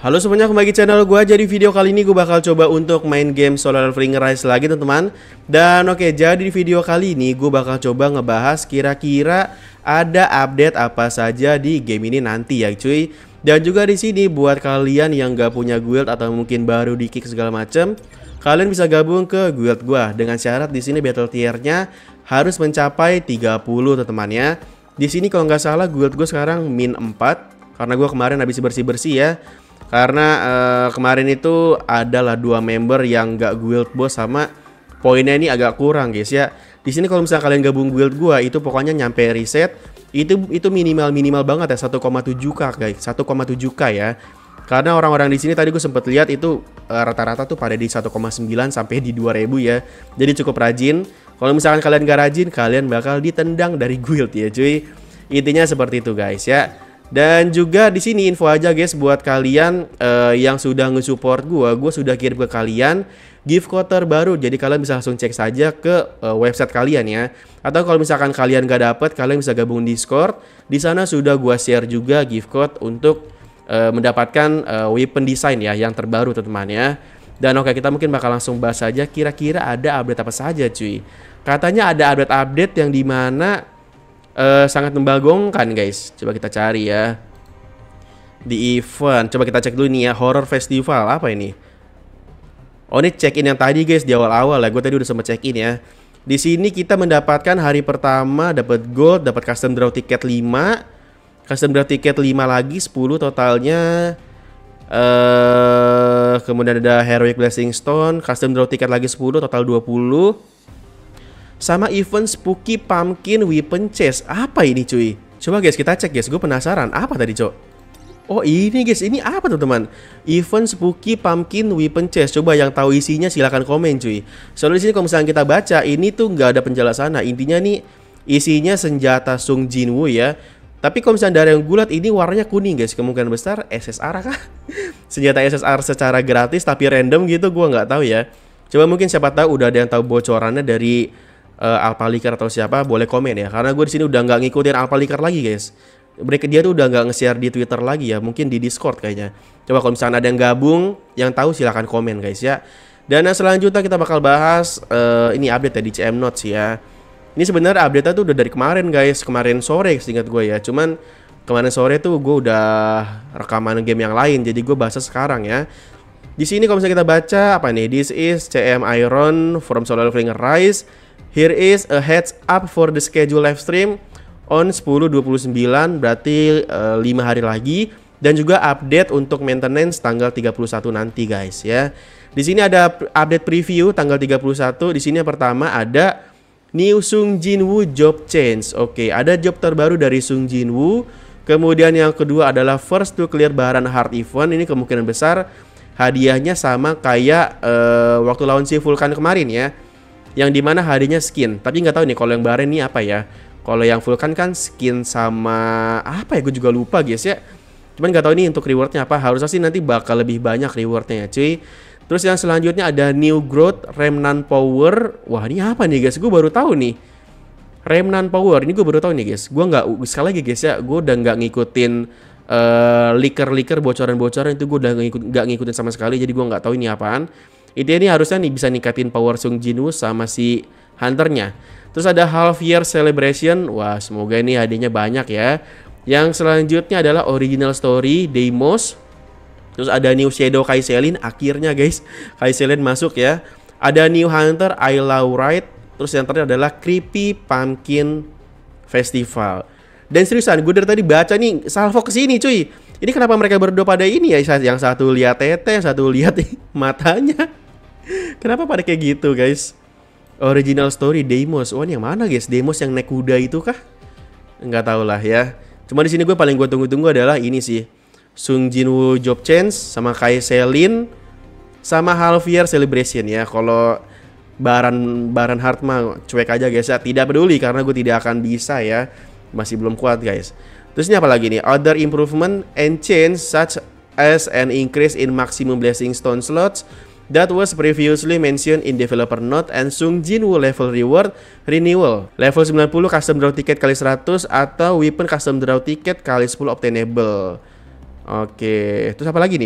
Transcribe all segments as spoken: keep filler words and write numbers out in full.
Halo semuanya, kembali ke channel gue. Jadi video kali ini gue bakal coba untuk main game Solo Leveling Rise lagi teman-teman. Dan oke, jadi di video kali ini gue bakal coba ngebahas kira-kira ada update apa saja di game ini nanti ya cuy. Dan juga di sini buat kalian yang gak punya guild atau mungkin baru di kick segala macem, kalian bisa gabung ke guild gue dengan syarat di sini battle tier-nya harus mencapai tiga puluh teman-teman ya. Di sini kalau nggak salah guild gue sekarang min empat karena gue kemarin habis bersih-bersih ya. Karena uh, kemarin itu adalah dua member yang gak guild boss sama poinnya ini agak kurang guys ya. Di sini kalau misalnya kalian gabung guild gua itu pokoknya nyampe reset itu itu minimal minimal banget ya satu koma tujuh k guys, satu koma tujuh k ya. Karena orang-orang di sini tadi gue sempet lihat itu rata-rata uh, tuh pada di satu koma sembilan sampai di dua ribu ya. Jadi cukup rajin. Kalau misalkan kalian gak rajin, kalian bakal ditendang dari guild ya cuy. Intinya seperti itu guys ya. Dan juga di sini info aja guys buat kalian uh, yang sudah nge-support gua, gua sudah kirim ke kalian gift code terbaru. Jadi kalian bisa langsung cek saja ke uh, website kalian ya. Atau kalau misalkan kalian gak dapet, kalian bisa gabung Discord. Di sana sudah gua share juga gift code untuk uh, mendapatkan uh, weapon design ya yang terbaru teman-teman ya. Dan oke, kita mungkin bakal langsung bahas saja kira-kira ada update apa saja cuy. Katanya ada update-update yang dimana Uh, sangat membagongkan guys. Coba kita cari ya di event. Coba kita cek dulu nih ya, Horror Festival apa ini? Oh ini check in yang tadi guys di awal-awal ya. Gue tadi udah sempat check in ya. Di sini kita mendapatkan hari pertama dapat gold, dapat custom draw tiket lima, custom draw tiket lima lagi sepuluh totalnya. Uh, kemudian ada Heroic Blessing Stone, custom draw tiket lagi sepuluh, total dua puluh. Sama event Spooky Pumpkin Weapon Chest. Apa ini cuy? Coba guys kita cek guys, gue penasaran. Apa tadi cok? Oh ini guys, ini apa teman-teman? Event Spooky Pumpkin Weapon Chest. Coba yang tahu isinya silahkan komen cuy. Soalnya di sini kalau misalnya kita baca, ini tuh nggak ada penjelasan. Nah, intinya nih isinya senjata Sung Jinwoo ya. Tapi kalau misalnya dari yang gulat ini warnanya kuning guys. Kemungkinan besar S S R kah? Senjata S S R secara gratis tapi random gitu, gue nggak tahu ya. Coba mungkin siapa tahu udah ada yang tahu bocorannya dari Uh, Alpalicar atau siapa, boleh komen ya. Karena gue di sini udah nggak ngikutin Alpalicar lagi guys. Mereka dia tuh udah nggak nge-share di Twitter lagi ya, mungkin di Discord kayaknya. Coba kalau misalnya ada yang gabung, yang tahu silahkan komen guys ya. Dan yang selanjutnya kita bakal bahas uh, ini update ya di C M Notes ya. Ini sebenarnya update-nya tuh udah dari kemarin guys, kemarin sore seingat gue ya. Cuman kemarin sore tuh gue udah rekaman game yang lain, jadi gue bahas sekarang ya. Di sini kalau misalnya kita baca apa nih, this is C M Iron from Solo Leveling Rise. Here is a heads up for the schedule live stream on sepuluh dua puluh sembilan, berarti uh, lima hari lagi, dan juga update untuk maintenance tanggal tiga puluh satu nanti guys ya. Di sini ada update preview tanggal tiga puluh satu. Di sini yang pertama ada New Sung Jinwoo job change. Oke, ada job terbaru dari Sung Jinwoo. Kemudian yang kedua adalah first to clear Baran Heart event. Ini kemungkinan besar hadiahnya sama kayak uh, waktu lawan si Vulkan kemarin ya. Yang dimana hadiahnya skin. Tapi nggak tahu nih kalau yang Baren ini apa ya. Kalau yang Vulkan kan skin sama apa ya, gue juga lupa guys ya. Cuman nggak tahu ini untuk rewardnya apa. Harusnya sih nanti bakal lebih banyak rewardnya ya cuy. Terus yang selanjutnya ada New Growth Remnant Power. Wah ini apa nih guys, gue baru tahu nih. Remnant Power ini gue baru tahu nih guys. Gue nggak, sekali lagi guys ya, gue udah nggak ngikutin uh, leaker-leaker bocoran-bocoran itu. Gue udah nggak ngikutin sama sekali. Jadi gue nggak tahu ini apaan. Itu ini harusnya nih bisa ningkatin power Sung Jinwoo sama si hunternya. Terus ada half year celebration. Wah semoga ini hadiahnya banyak ya. Yang selanjutnya adalah original story Deimos. Terus ada new shadow Kaiselin. Akhirnya guys Kaiselin masuk ya. Ada new hunter Islaurite. Terus yang terakhir adalah creepy pumpkin festival. Dan seriusan gue dari tadi baca nih salvo kesini cuy. Ini kenapa mereka berdua pada ini ya. Yang satu lihat tete, yang satu lihat matanya. Kenapa pada kayak gitu guys? Original story Deimos. Oh ini yang mana guys? Deimos yang naik kuda itu kah? Nggak tahu lah ya. Cuma di sini gue paling gue tunggu-tunggu adalah ini sih, Sung Jinwoo job change sama Kaiselin sama half year celebration ya. Kalau Baran Baran Heart mah cuek aja guys ya. Tidak peduli karena gue tidak akan bisa ya. Masih belum kuat guys. Terus ini apa lagi nih? Other improvement and change such as an increase in maximum blessing stone slots that was previously mentioned in developer note and Sung Jinwoo level reward renewal. Level sembilan puluh custom draw ticket kali seratus atau weapon custom draw ticket kali sepuluh obtainable. Oke, terus apa lagi nih?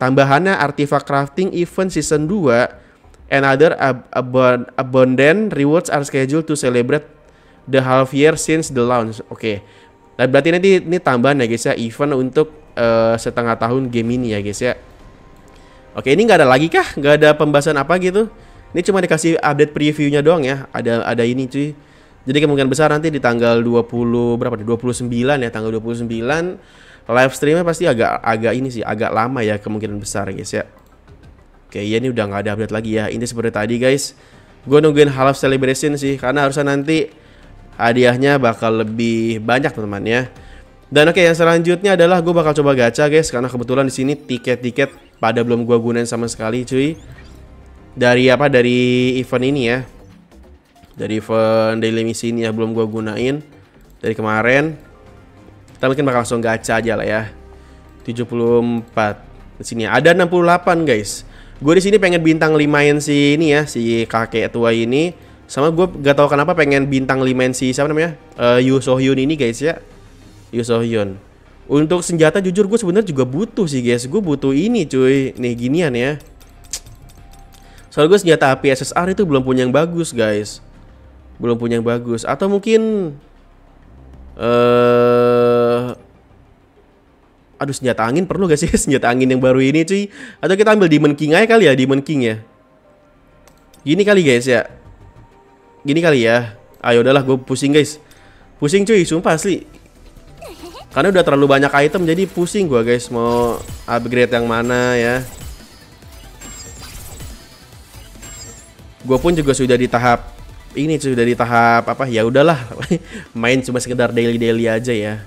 tambahannya artifact crafting event season dua and other ab ab abundant rewards are scheduled to celebrate the half year since the launch. Oke. Okay. Dan berarti nanti ini tambahan ya guys ya, event untuk uh, setengah tahun game ini ya guys ya. Oke, ini nggak ada lagi kah? Nggak ada pembahasan apa gitu? Ini cuma dikasih update previewnya doang ya. Ada ada ini cuy. Jadi kemungkinan besar nanti di tanggal dua puluh berapa nih? dua puluh sembilan ya, tanggal dua puluh sembilan live streamnya pasti agak agak ini sih, agak lama ya kemungkinan besar guys ya. Oke, ya ini udah nggak ada update lagi ya. Ini seperti tadi guys. Gue nungguin half celebration sih karena harusnya nanti hadiahnya bakal lebih banyak teman-teman ya. Dan oke, yang selanjutnya adalah gue bakal coba gacha guys, karena kebetulan di sini tiket-tiket pada belum gue gunain sama sekali cuy. Dari apa? Dari event ini ya. Dari event daily misi ini ya belum gue gunain dari kemarin. Kita mungkin bakal langsung gacha aja lah ya. tujuh puluh empat. Di sini ada enam puluh delapan guys. Gue di sini pengen bintang limain si ini ya, si kakek tua ini. Sama gue gak tahu kenapa pengen bintang limain si siapa namanya? Uh, Yu Sohyun ini guys ya. Yu Sohyun. Untuk senjata jujur gue sebenarnya juga butuh sih guys. Gue butuh ini cuy. Nih ginian ya. Soalnya gue senjata A P S S R itu belum punya yang bagus guys. Belum punya yang bagus. Atau mungkin uh, aduh, senjata angin perlu gak sih? Senjata angin yang baru ini cuy. Atau kita ambil Demon King aja kali ya. Demon King ya. Gini kali guys ya. Gini kali ya. Ayo udahlah, gue pusing guys. Pusing cuy, sumpah asli. Karena udah terlalu banyak item jadi pusing gue guys. Mau upgrade yang mana ya. Gue pun juga sudah di tahap ini, sudah di tahap apa ya udahlah. Main cuma sekedar daily-daily aja ya.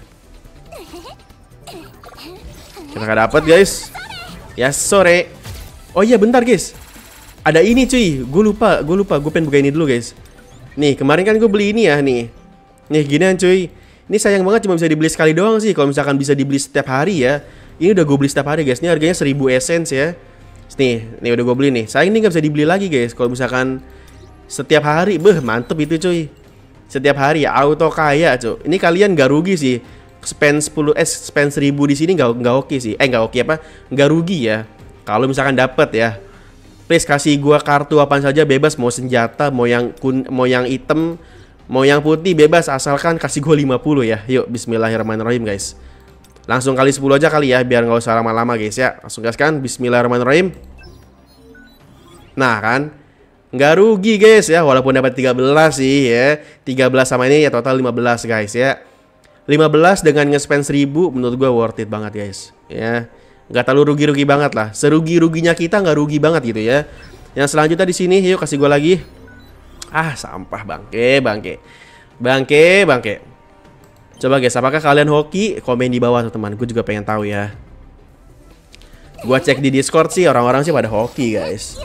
Kita gak dapet guys. Ya sore. Oh iya bentar guys. Ada ini cuy. Gue lupa, gue lupa. Gue pengen buka ini dulu guys. Nih kemarin kan gue beli ini ya nih. Nih ginian cuy. Ini sayang banget cuma bisa dibeli sekali doang sih. Kalau misalkan bisa dibeli setiap hari ya. Ini udah gue beli setiap hari guys. Ini harganya seribu essence ya. Nih, nih udah gue beli nih. Sayang ini gak bisa dibeli lagi guys. Kalau misalkan setiap hari, beh mantep itu cuy. Setiap hari ya auto kaya cuy. Ini kalian gak rugi sih. Spend sepuluh eh spend seribu di sini nggak nggak oke sih. Eh nggak oke apa? Nggak rugi ya. Kalau misalkan dapet ya. Please kasih gua kartu apa saja bebas, mau senjata, mau yang kun, mau yang hitam, mau yang putih bebas asalkan kasih gua lima puluh ya. Yuk bismillahirrahmanirrahim guys. Langsung kali sepuluh aja kali ya biar nggak usah lama-lama guys ya. Langsung gaskan bismillahirrahmanirrahim. Nah kan nggak rugi guys ya, walaupun dapat tiga belas sih ya. tiga belas sama ini ya total lima belas guys ya. lima belas dengan nge-spend seribu menurut gue worth it banget guys ya. Nggak terlalu rugi-rugi banget lah. Serugi-ruginya kita nggak rugi banget gitu ya. Yang selanjutnya di sini yuk kasih gue lagi. Ah sampah bangke bangke bangke bangke. Coba guys, apakah kalian hoki? Komen di bawah teman-teman. Gue juga pengen tahu ya. Gue cek di Discord sih orang-orang sih pada hoki guys.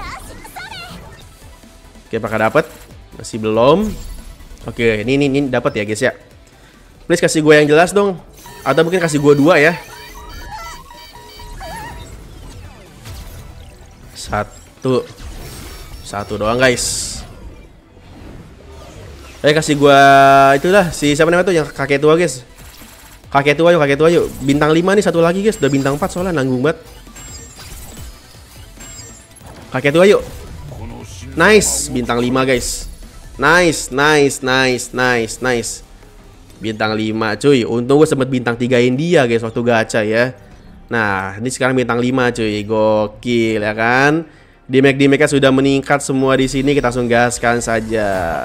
Oke, apakah dapat? Masih belum. Oke, ini ini, ini dapat ya guys ya. Please kasih gue yang jelas dong. Atau mungkin kasih gue dua ya. Satu. Satu doang guys. Eh kasih gue itulah si siapa namanya tuh yang kakek tua guys. Kakek tua yuk, kakek tua yuk. Bintang lima nih satu lagi guys. Udah bintang empat soalnya nanggung banget. Kakek tua yuk. Nice, bintang lima guys. Nice, nice, nice, nice, nice. Bintang lima cuy. Untung gue sempet bintang tigain dia guys waktu gacha ya. Nah ini sekarang bintang lima cuy. Gokil ya kan. Damage-damage-nya sudah meningkat semua di sini. Kita langsung gaskan saja.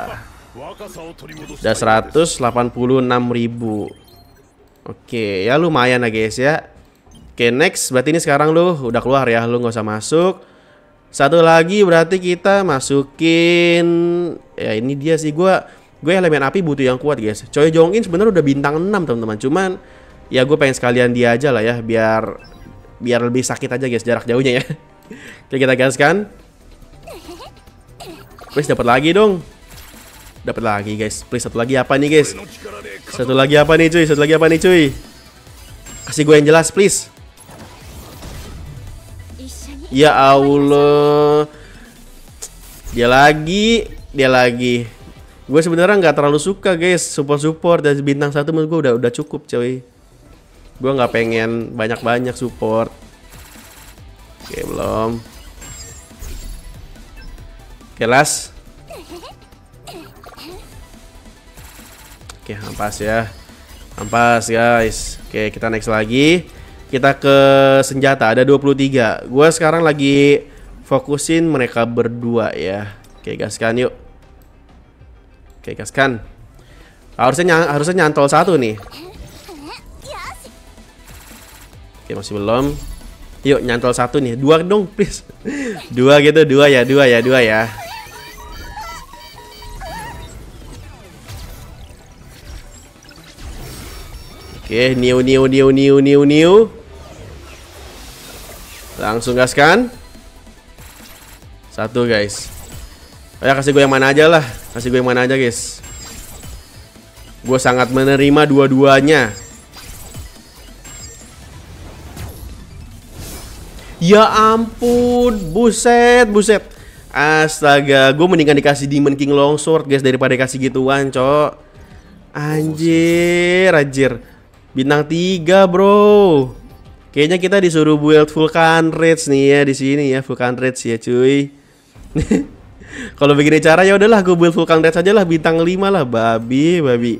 Udah seratus delapan puluh enam ribu. Oke ya lumayan lah guys ya. Oke next. Berarti ini sekarang lu udah keluar ya. Lu gak usah masuk. Satu lagi berarti kita masukin. Ya ini dia sih gue. Gue elemen api butuh yang kuat guys. Choi Jong In sebenarnya udah bintang enam teman-teman. Cuman ya gue pengen sekalian dia aja lah ya. Biar biar lebih sakit aja guys jarak jauhnya ya. Oke kita gaskan. Please dapat lagi dong. Dapat lagi guys. Please satu lagi apa nih guys? Satu lagi apa nih cuy? Satu lagi apa nih cuy? Kasih gue yang jelas please. Ya Allah. Dia lagi, dia lagi. Gue sebenarnya nggak terlalu suka guys support-support dan bintang satu menurut gue udah udah cukup coy. Gue nggak pengen banyak-banyak support. Oke, belum. Oke, last. Oke, ampas ya. Ampas, guys. Oke, kita next lagi. Kita ke senjata, ada dua puluh tiga. Gua sekarang lagi fokusin mereka berdua ya. Oke, gaskan yuk. Oke, gaskan. Harusnya ny harusnya nyantol satu nih. Oke, masih belum. Yuk, nyantol satu nih. Dua dong, please. Dua gitu, dua ya, dua ya, dua ya. Oke, new new new new new new. Langsung gaskan. Satu, guys. Oh ya, kasih gue yang mana aja lah. Kasih gue yang mana aja, guys. Gue sangat menerima dua-duanya. Ya ampun, buset, buset. Astaga, gue mendingan dikasih Demon King Longsword, guys, daripada dikasih gituan, cok. Anjir, anjir. Bintang tiga, bro. Kayaknya kita disuruh build Vulcan Rage nih ya di sini ya, Vulcan Rage ya, cuy. Kalau begini cara ya udahlah, gue build Vulcan Rage aja lah, bintang lima lah, babi, babi.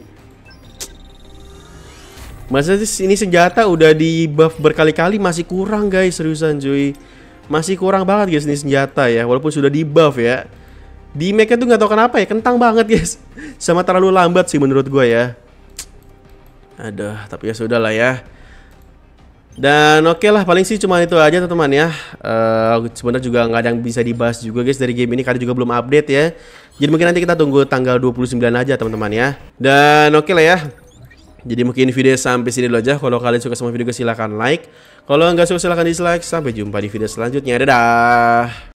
Masa ini senjata udah di buff berkali-kali masih kurang, guys, seriusan cuy. Masih kurang banget, guys, ini senjata ya, walaupun sudah di buff ya. Di make-nya tuh nggak tahu kenapa ya, kentang banget, guys. Sama terlalu lambat sih menurut gue ya. Aduh, tapi ya sudah lah ya. Dan oke okay lah, paling sih cuma itu aja teman-teman ya. Uh, Sebenarnya juga nggak ada yang bisa dibahas juga, guys, dari game ini karena juga belum update ya. Jadi mungkin nanti kita tunggu tanggal dua puluh sembilan aja teman-teman ya. Dan oke okay lah ya. Jadi mungkin video sampai sini dulu aja. Kalau kalian suka sama video gue silahkan like. Kalau nggak suka silahkan dislike. Sampai jumpa di video selanjutnya. Dadah.